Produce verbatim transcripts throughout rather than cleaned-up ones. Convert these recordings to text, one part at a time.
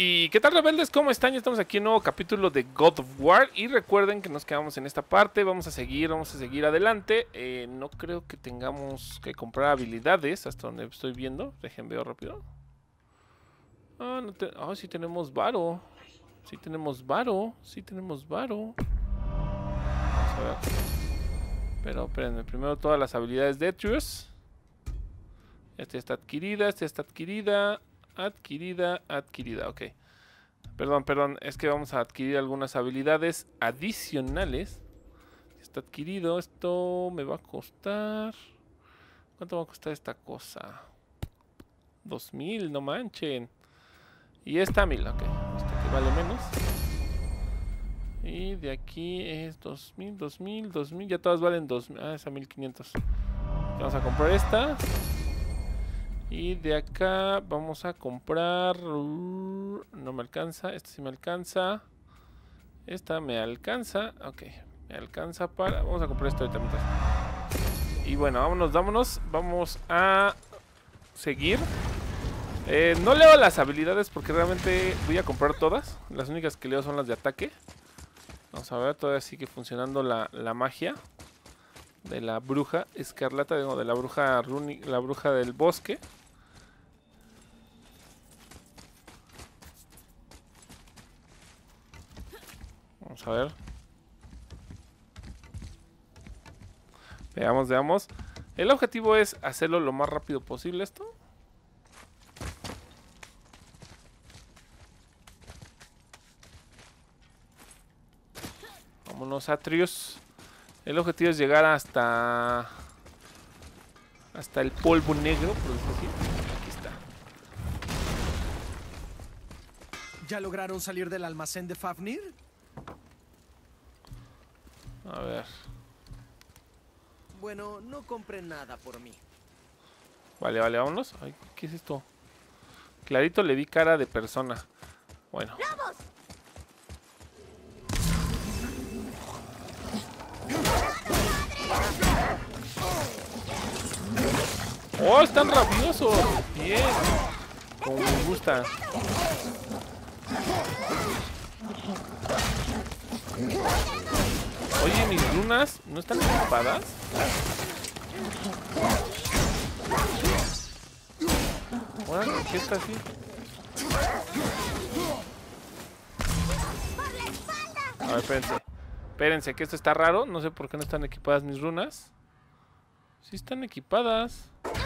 ¿Y qué tal, rebeldes? ¿Cómo están? Ya estamos aquí en un nuevo capítulo de God of War. Y recuerden que nos quedamos en esta parte. Vamos a seguir, vamos a seguir adelante. eh, No creo que tengamos que comprar habilidades hasta donde estoy viendo. Dejen ver rápido. Ah, no te... oh, sí tenemos varo. Sí tenemos varo. Sí tenemos varo. Vamos a ver. Pero espérenme, primero todas las habilidades de Atreus. Esta está adquirida, esta está adquirida. Adquirida, adquirida, ok. Perdón, perdón, es que vamos a adquirir algunas habilidades adicionales. Está adquirido, esto me va a costar... ¿Cuánto va a costar esta cosa? dos mil, no manchen. Y esta mil, ok. Esta que vale menos. Y de aquí es dos mil, dos mil, dos mil, ya todas valen dos mil. Ah, esa mil quinientos. Vamos a comprar esta. Y de acá vamos a comprar... No me alcanza, esta sí me alcanza. Esta me alcanza, ok. Me alcanza para... Vamos a comprar esto ahorita mientras. Y bueno, vámonos, vámonos. Vamos a seguir. Eh, no leo las habilidades porque realmente voy a comprar todas. Las únicas que leo son las de ataque. Vamos a ver, todavía sigue funcionando la, la magia de la bruja escarlata, de, no, de la bruja Runi, la bruja del bosque. Vamos a ver. Veamos, veamos. El objetivo es hacerlo lo más rápido posible esto. Vámonos, Atreus. El objetivo es llegar hasta... Hasta el polvo negro, por decirlo así. Aquí está. ¿Ya lograron salir del almacén de Fafnir? A ver. Bueno, no compren nada por mí. Vale, vale, vámonos. Ay, ¿qué es esto? Clarito le vi cara de persona. Bueno. ¡Lobos! ¡Oh, están rabiosos! Bien. Como me gusta. Oye, mis runas no están equipadas. Bueno, ¿qué está así? A ver, espérense. Espérense, que esto está raro. No sé por qué no están equipadas mis runas. Sí están equipadas.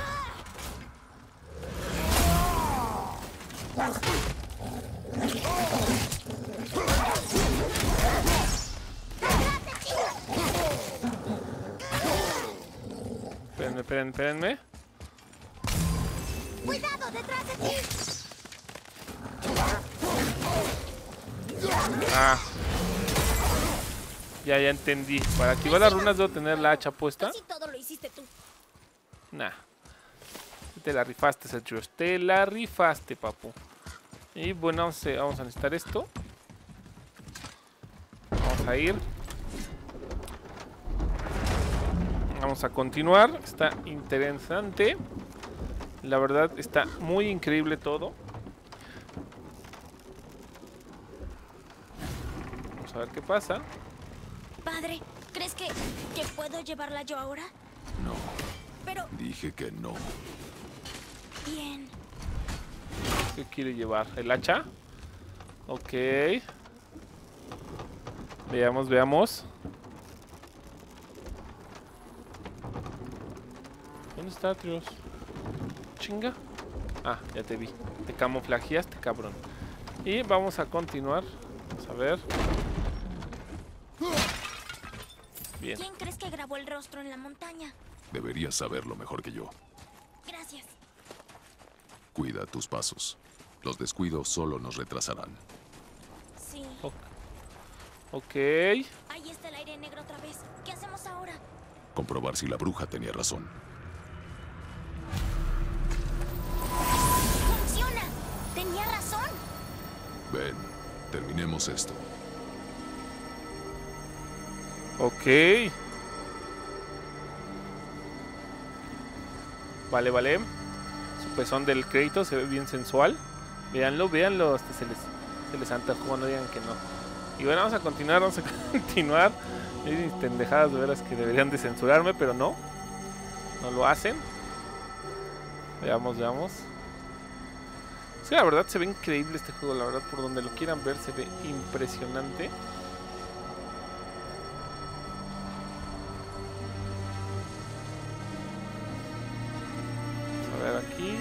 Espérenme, espérenme, espérenme. ¡Cuidado detrás de ti! Ah. Ya, ya entendí. Para activar las runas debo tener la hacha puesta. Casi todo lo hiciste tú. Nah. Te la rifaste, Sergio. Te la rifaste, papu. Y bueno, vamos a, vamos a necesitar esto. Vamos a ir. Vamos a continuar. Está interesante. La verdad está muy increíble todo. Vamos a ver qué pasa. Padre, ¿crees que, que puedo llevarla yo ahora? No, Pero, dije que no. bien. ¿Qué quiere llevar? ¿El hacha? Ok. Veamos, veamos. ¿Dónde está Atreus? Chinga. Ah, ya te vi. Te camuflajeaste, cabrón. Y vamos a continuar. Vamos a ver. Bien. ¿Quién crees que grabó el rostro en la montaña? Deberías saberlo mejor que yo. Gracias. Cuida tus pasos. Los descuidos solo nos retrasarán. Sí. Ok. Ok. Ahí está el aire negro otra vez. ¿Qué hacemos ahora? Comprobar si la bruja tenía razón. ¡Funciona! Tenía razón. Ven, terminemos esto. Ok. Vale, vale. Su pezón del crédito se ve bien sensual. Véanlo, véanlo. Hasta se les, se les antojó, no digan que no. Y bueno, vamos a continuar, vamos a continuar. Hay mis pendejadas de veras que deberían de censurarme, pero no. No lo hacen. Veamos, veamos. Sí, la verdad se ve increíble este juego, la verdad, por donde lo quieran ver se ve impresionante. Vamos a ver aquí.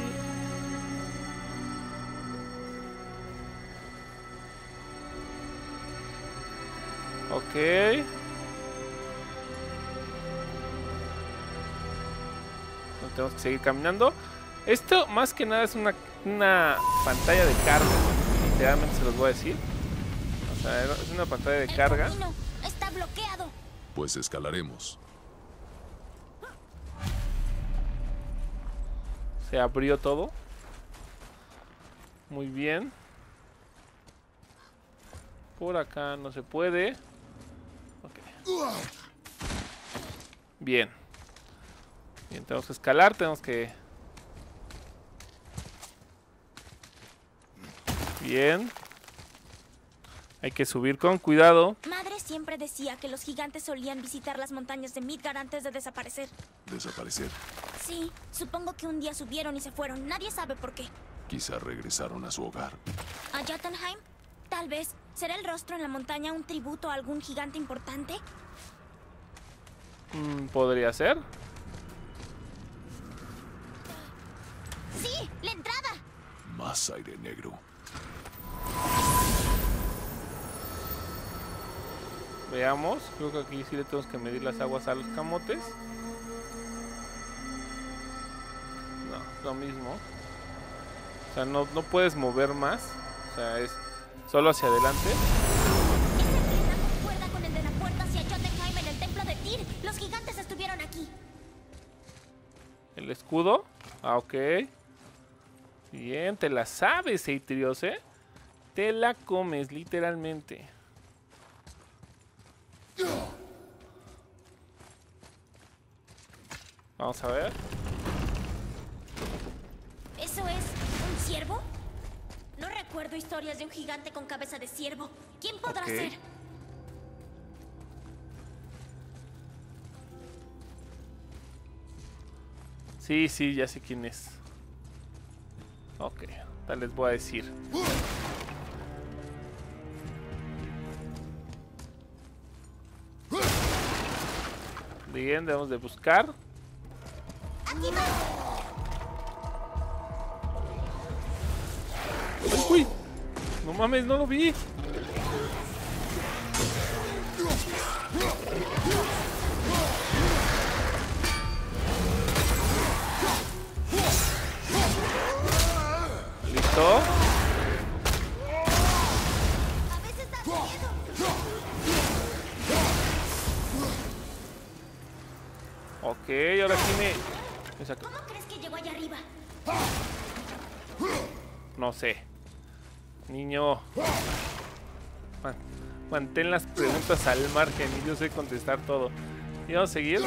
Ok. Tenemos que seguir caminando. Esto más que nada es una, una pantalla de carga. Literalmente se los voy a decir. O sea, es una pantalla de carga. El camino está bloqueado. Pues escalaremos. Se abrió todo. Muy bien. Por acá no se puede. Okay. Bien. Bien, tenemos que escalar, tenemos que... Bien. Hay que subir con cuidado. Madre siempre decía que los gigantes solían visitar las montañas de Midgard antes de desaparecer. ¿Desaparecer? Sí, supongo que un día subieron y se fueron. Nadie sabe por qué. Quizá regresaron a su hogar. ¿A Jotunheim? Tal vez. ¿Será el rostro en la montaña un tributo a algún gigante importante? Mm, podría ser. ¡Sí! ¡La entrada! Más aire negro. Veamos. Creo que aquí sí le tenemos que medir las aguas a los camotes. No, es lo mismo. O sea, no, no puedes mover más. O sea, es solo hacia adelante. Ese emblema concuerda con el de la puerta hacia Jotunheim en el templo de Tyr. Los gigantes estuvieron aquí. El escudo. Ah, ok. Bien, te la sabes, Eitrios, ¿eh? Te la comes, literalmente. Vamos a ver. ¿Eso es un ciervo? No recuerdo historias de un gigante con cabeza de ciervo. ¿Quién podrá Ok. ser? Sí, sí, ya sé quién es. Ok, tal les voy a decir. Bien, debemos de buscar. ¡Aquí va! ¡Uy! No mames, no lo vi. ¿Listo? A veces da miedo. Ok, ahora sí me... me saca- ¿Cómo crees que llegó allá arriba? No sé. Niño. Man- mantén las preguntas al margen y yo sé contestar todo. Y vamos a seguir.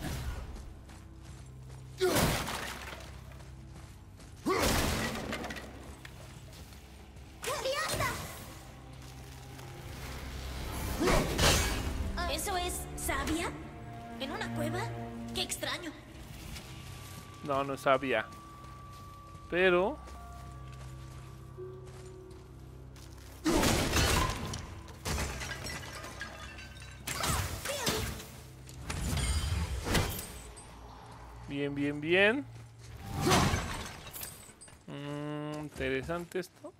¿Eso es savia? ¿En una cueva? ¡Qué extraño! No, no sabía. Pero... Bien, bien, bien. Mm, interesante esto.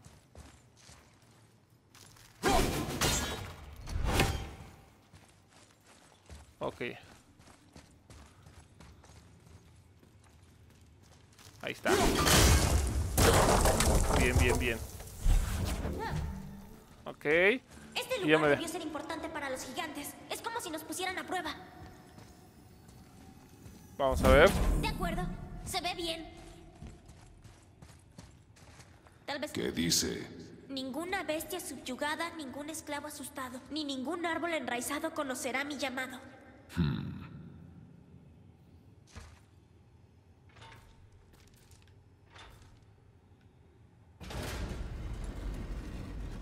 Ok. Ahí está. Bien, bien, bien. Ok. Este Y ya me lugar ve. debió ser importante para los gigantes. Es como si nos pusieran a prueba. Vamos a ver. De acuerdo. Se ve bien. Tal vez ¿Qué dice? ninguna bestia subyugada, ningún esclavo asustado, ni ningún árbol enraizado conocerá mi llamado.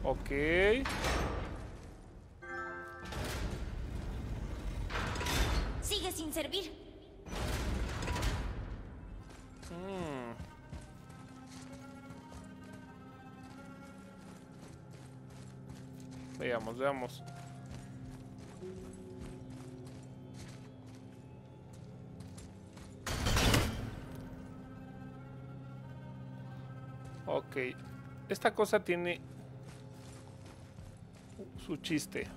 Ok. Sigue sin servir. Mm. Veamos, veamos. Ok. Esta cosa tiene su chiste.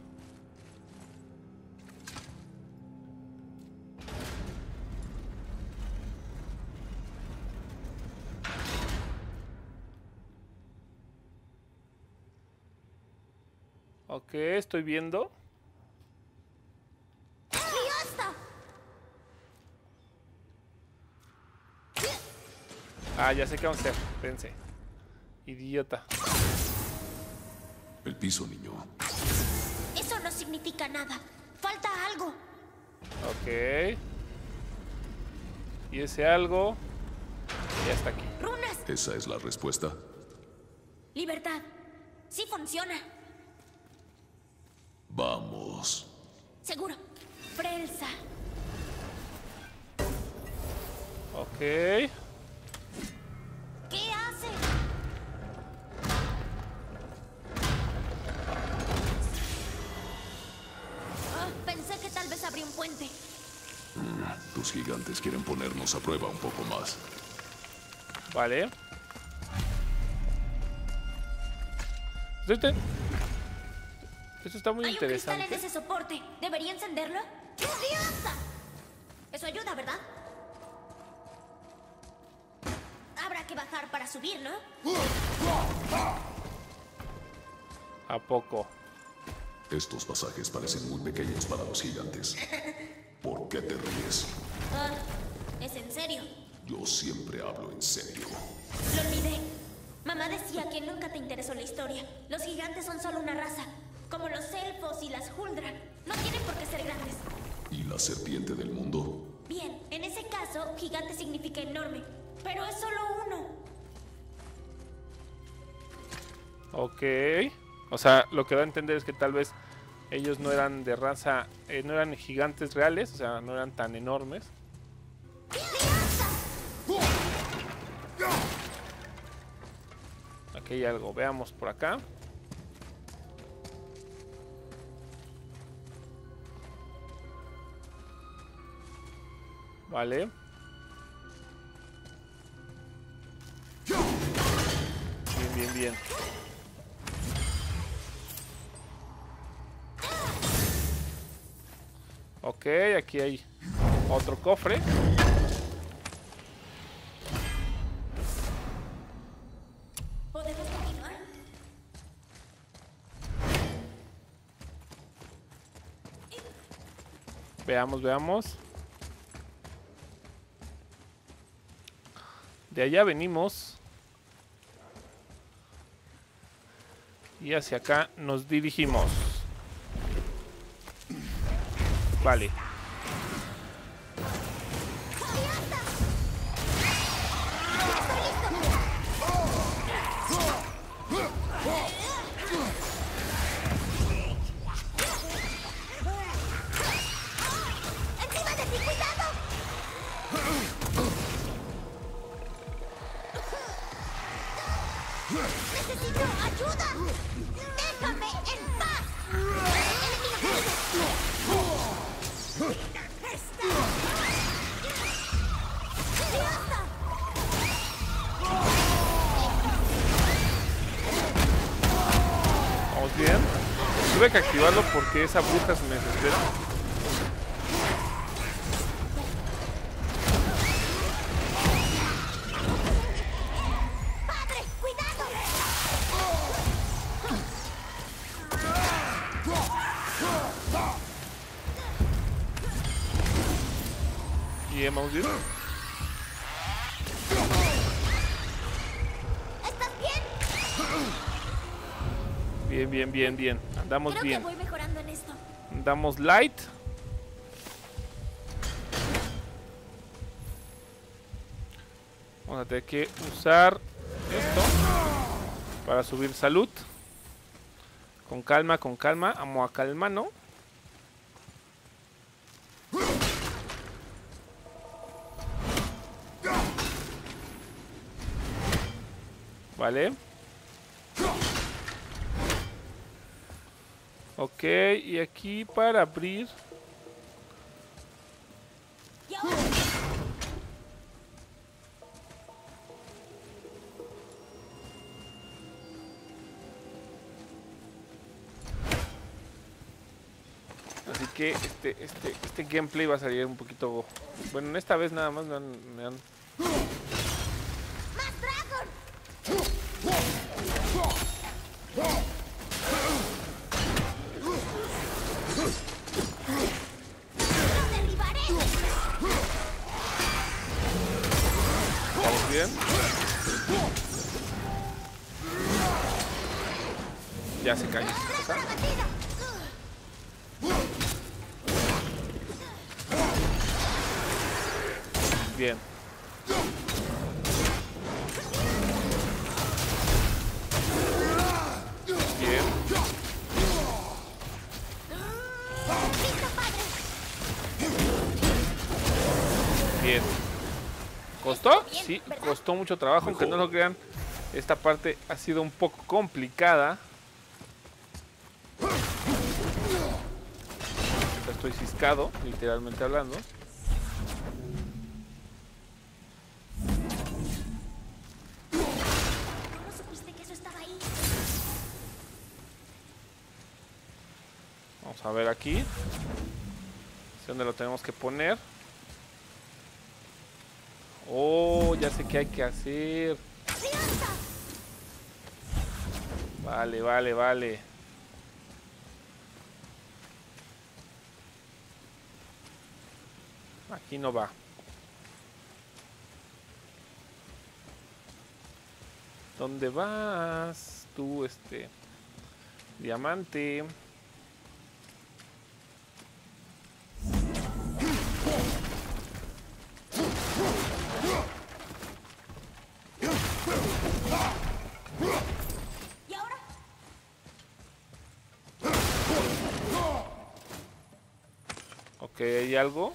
Ok, estoy viendo. ¡Basta! Ah, ya sé qué vamos a hacer. Pense. Idiota. El piso, niño. Eso no significa nada. Falta algo. Ok. Y ese algo ya está aquí. Runas. ¿Esa es la respuesta? Libertad. Sí funciona. Vamos. Seguro. Frelsa. Ok. ¿Qué hace? Ah, pensé que tal vez habría un puente. Mm, tus gigantes quieren ponernos a prueba un poco más. Vale. Este... Esto está muy Hay un cristal interesante. en ese soporte. ¿Debería encenderlo? ¡Furiosa! Eso ayuda, ¿verdad? Habrá que bajar para subir, ¿no? ¿A poco? Estos pasajes parecen muy pequeños para los gigantes. ¿Por qué te ríes? Ah, ¿es en serio? Yo siempre hablo en serio. Lo olvidé. Mamá decía que nunca te interesó la historia. Los gigantes son solo una raza. Como los elfos y las Huldra. No tienen por qué ser grandes. ¿Y la serpiente del mundo? Bien, en ese caso, gigante significa enorme. Pero es solo uno. Ok. O sea, lo que da a entender es que tal vez ellos no eran de raza, eh, no eran gigantes reales, o sea, no eran tan enormes. Aquí hay algo, veamos por acá. Vale. Bien, bien, bien. Ok, aquí hay otro cofre. ¿Podemos continuar? Veamos, veamos. De allá venimos. Y hacia acá nos dirigimos. Vale. ¡Encima de ti, cuidado! ¡Necesito ayuda! ¡Déjame en paz! Vamos bien. Tuve que activarlo porque esa bruja se me desespera. ¡Padre, cuidado! Bien, vamos bien. ¿Estás bien? Bien, bien, bien, bien. Andamos Creo bien. que voy mejorando en esto. Andamos light. Vamos a tener que usar esto para subir salud. Con calma, con calma. Amo a calma, ¿no? Vale. Ok, y aquí para abrir... Así que este, este, este gameplay va a salir un poquito... Bueno, en esta vez nada más me han... Me han... ¿Estamos bien? Ya se cayó esta cosa. Bien. Bien. Bien. ¿Costó? Sí, costó mucho trabajo, aunque no lo crean. Esta parte ha sido un poco complicada. Estoy ciscado, literalmente hablando. Vamos a ver aquí. ¿Dónde lo tenemos que poner? Oh, ya sé qué hay que hacer. Vale, vale, vale. Aquí no va. ¿Dónde vas? Tú, este... diamante. ¿Y ahora? Ok, ¿hay algo?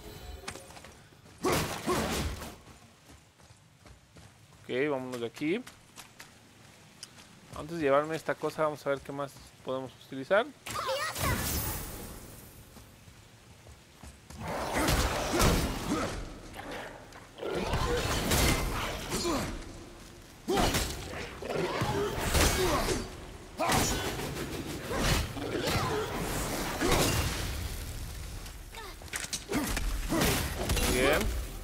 Ok, vámonos de aquí. Antes de llevarme esta cosa, vamos a ver qué más podemos utilizar. Bien.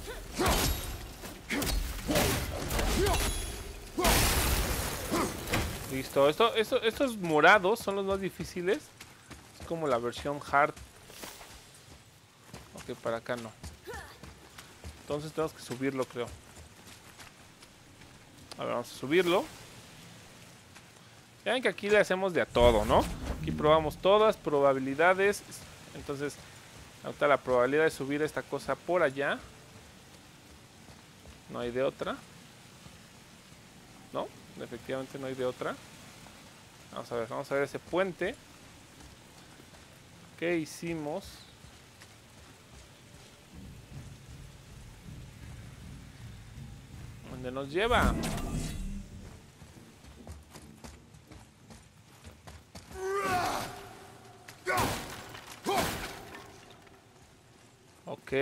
Listo, esto, esto, estos morados son los más difíciles. Es como la versión hard. Ok, para acá no. Entonces tenemos que subirlo, creo. A ver, vamos a subirlo. Ya ven que aquí le hacemos de a todo, ¿no? Aquí probamos todas probabilidades. Entonces, ahorita la probabilidad de subir esta cosa por allá. No hay de otra. No, efectivamente no hay de otra. Vamos a ver, vamos a ver ese puente. ¿Qué hicimos? ¿Dónde nos lleva? Ok.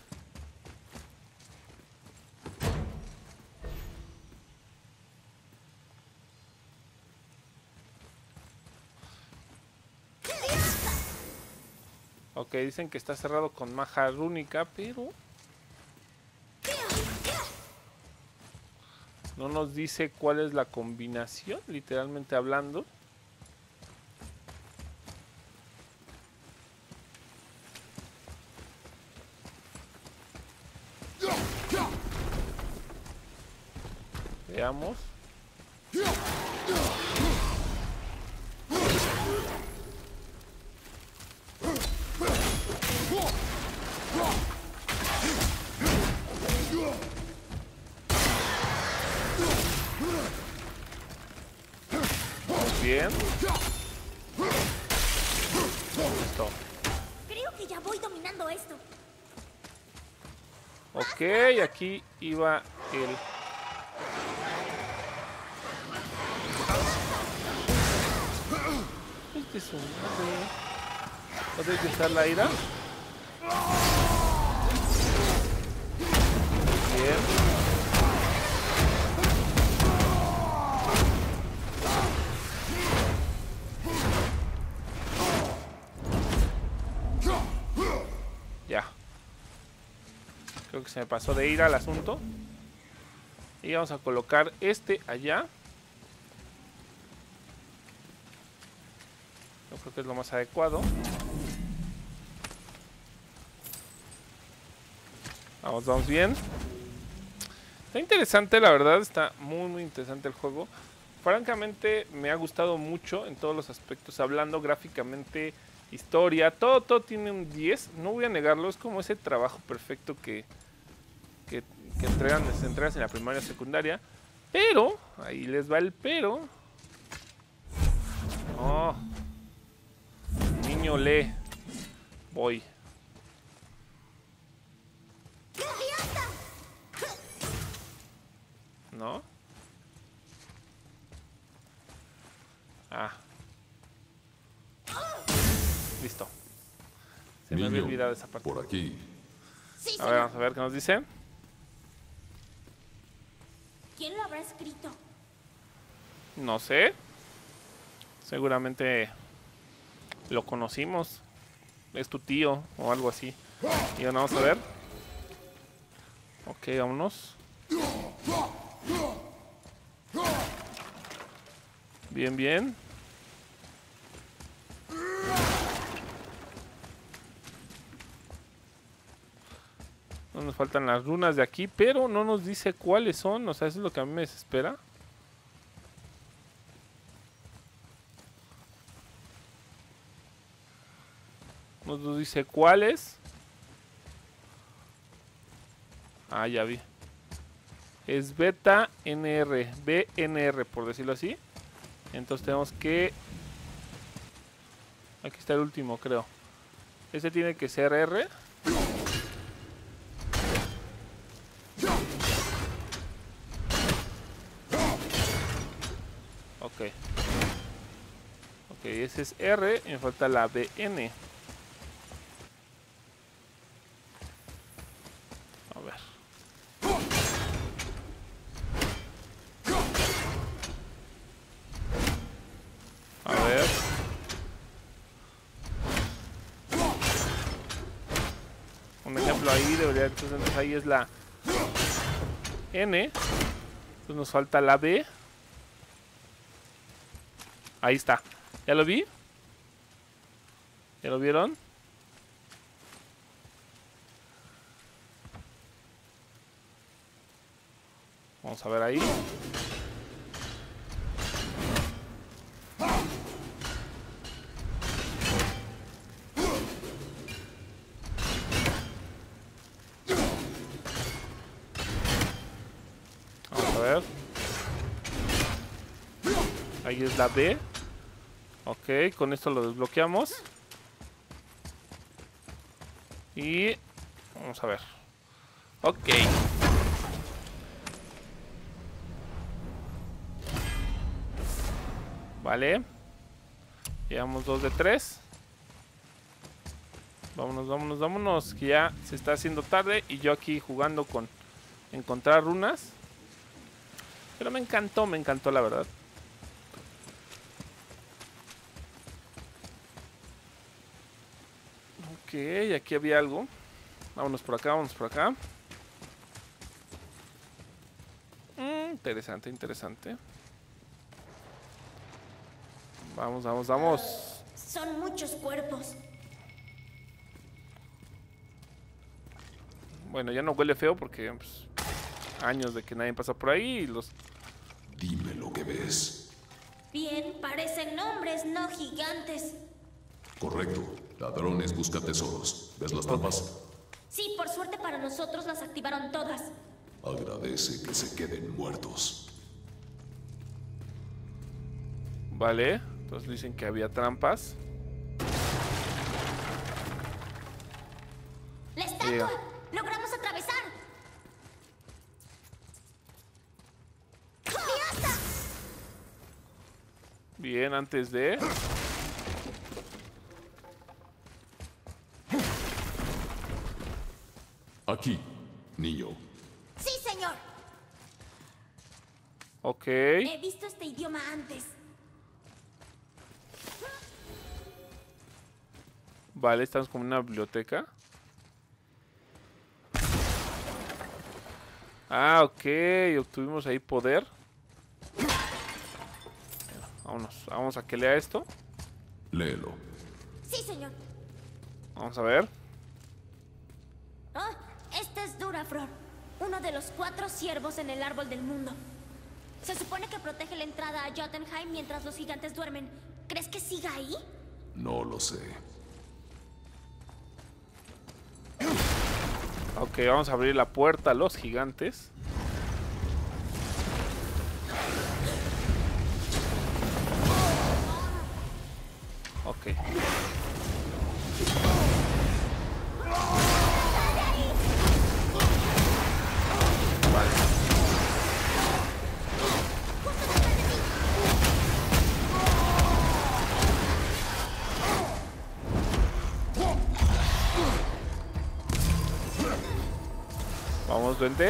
Ok, dicen que está cerrado con magia rúnica, pero no nos dice cuál es la combinación, literalmente hablando. Veamos. Bien. Listo. Creo que ya voy dominando esto. Ok, aquí iba el... Este es un... ¿Puede utilizar la ira? Bien. Ya. Creo que se me pasó de ira el asunto. Y vamos a colocar este allá. Yo creo que es lo más adecuado. Vamos, vamos bien. Está interesante, la verdad. Está muy, muy interesante el juego. Francamente, me ha gustado mucho en todos los aspectos. Hablando gráficamente, historia, todo, todo tiene un diez. No voy a negarlo. Es como ese trabajo perfecto que, que, que entregan, se entregan en la primaria o secundaria. Pero, ahí les va el pero. Oh. Niño, lee. Voy. ¿No? Ah. Listo. Se me había olvidado esa parte. Por aquí. Sí, A ver, vamos a ver qué nos dice. ¿Quién lo habrá escrito? No sé. Seguramente lo conocimos. Es tu tío o algo así. Y bueno, vamos a ver. Ok, vámonos. Bien, bien. No nos faltan las runas de aquí, pero no nos dice cuáles son. O sea, eso es lo que a mí me desespera. No nos dice cuáles. Ah, ya vi. Es beta N R, B N R por decirlo así. Entonces tenemos que... Aquí está el último, creo. Este tiene que ser R. Ok. Ok, ese es R y me falta la B N. A ver. A ver. Un ejemplo ahí debería, entonces ahí es la N. Entonces nos falta la B. Ahí está. ¿Ya lo vi? ¿Ya lo vieron? Vamos a ver ahí. Vamos a ver. Ahí es la B. Ok, con esto lo desbloqueamos. Y vamos a ver. Ok. Vale. Llevamos dos de tres. Vámonos, vámonos, vámonos. Que ya se está haciendo tarde. Y yo aquí jugando con encontrar runas. Pero me encantó, me encantó la verdad. Ok, aquí había algo. Vámonos por acá, vámonos por acá. Mm, interesante, interesante. Vamos, vamos, vamos. Son muchos cuerpos. Bueno, ya no huele feo porque pues, años de que nadie pasa por ahí y los... Dime lo que ves. Bien, parecen hombres, no gigantes. Correcto. Ladrones buscan tesoros. ¿Ves las trampas? Sí, por suerte para nosotros las activaron todas. Agradece que se queden muertos. Vale, entonces dicen que había trampas. estatua! ¡Logramos atravesar! ¡Furiosa! Bien, antes de... Aquí, niño. ¡Sí, señor! Ok. He visto este idioma antes. Vale, estamos como en una biblioteca. Ah, ok. Obtuvimos ahí poder. Vámonos, vamos a que lea esto. Léelo. Sí, señor. Vamos a ver. Oh, este es Duraflor, uno de los cuatro ciervos en el árbol del mundo. Se supone que protege la entrada a Jotunheim mientras los gigantes duermen. ¿Crees que siga ahí? No lo sé. Ok, vamos a abrir la puerta a los gigantes. Ok. Vale. Vamos, duende.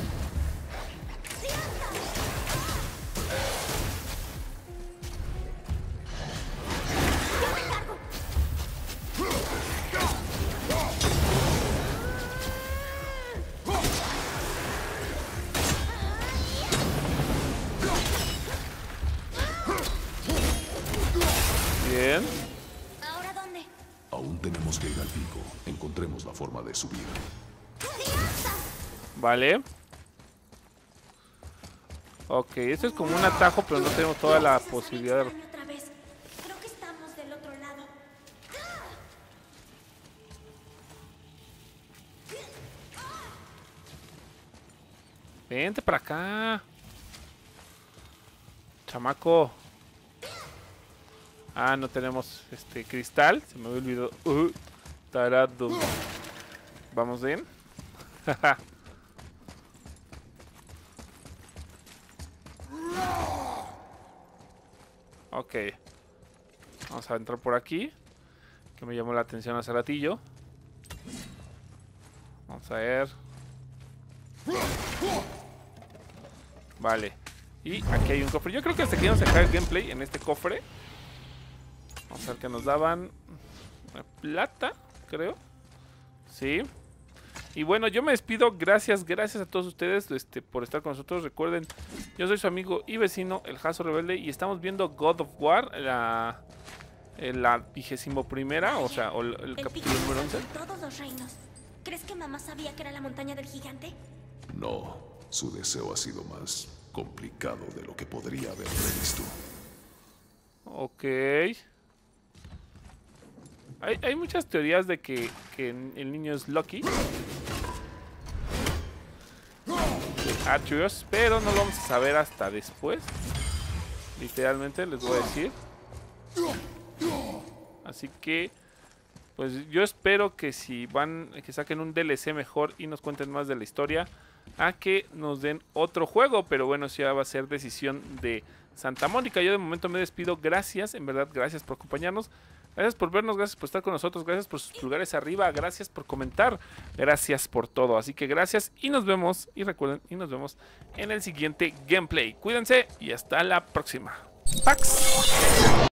Bien. ¿Ahora dónde? Aún tenemos que ir al pico. Encontremos la forma de subir. Vale. Ok, esto es como un atajo, pero no tenemos toda la posibilidad de... Otra vez. Creo que estamos del otro lado. Vente para acá. Chamaco. Ah, no tenemos este cristal. Se me había olvidado. Uh, tarado. Vamos bien. Ok. Vamos a entrar por aquí. Que me llamó la atención hace ratillo. Vamos a ver. Vale. Y aquí hay un cofre. Yo creo que hasta aquí vamos a dejar el gameplay en este cofre. Vamos a ver qué nos daban. Plata, creo. Sí. Y bueno, yo me despido. Gracias, gracias a todos ustedes este, por estar con nosotros. Recuerden, yo soy su amigo y vecino, el Jaso Rebelde. Y estamos viendo God of War, la la vigésimo primera, o sea, o el, el capítulo número once. Todos los reinos. ¿Crees que mamá sabía que era la montaña del gigante? No, su deseo ha sido más complicado de lo que podría haber previsto. Ok. Hay, hay muchas teorías de que, que el niño es Loki. Atreus, pero no lo vamos a saber hasta después. Literalmente, les voy a decir. Así que, pues yo espero que si van, que saquen un D L C mejor y nos cuenten más de la historia, a que nos den otro juego. Pero bueno, eso ya va a ser decisión de Santa Mónica. Yo de momento me despido. Gracias, en verdad, gracias por acompañarnos. Gracias por vernos, gracias por estar con nosotros, gracias por sus pulgares arriba, gracias por comentar, gracias por todo. Así que gracias y nos vemos, y recuerden, y nos vemos en el siguiente gameplay. Cuídense y hasta la próxima. Pax.